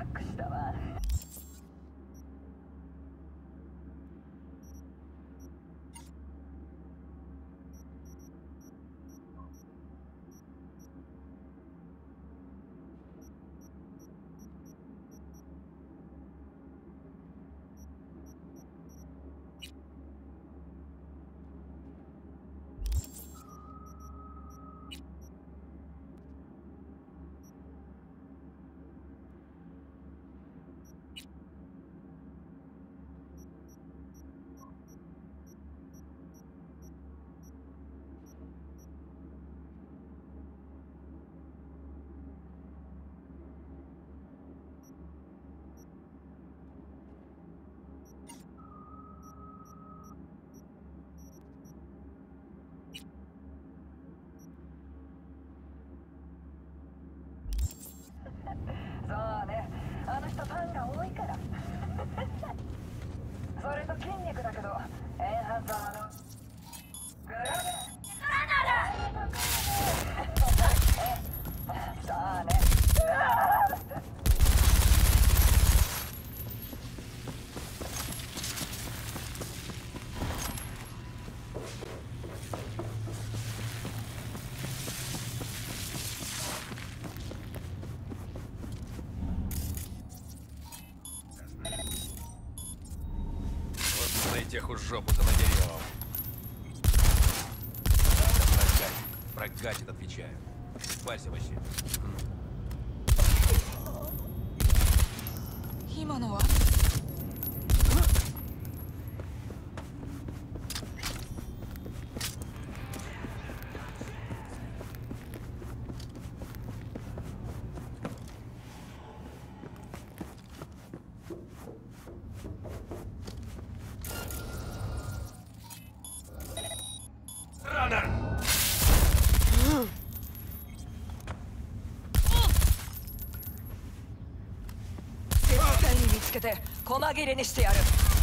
ックしたわ。そうね、あの人ファンが多いからそれと筋肉だけどエンハンサーのグラブさあね。 Тех уж жопу занадерем. Прокатит, отвечаю. Парься вообще. 今のは絶対に見つけて細切れにしてやる。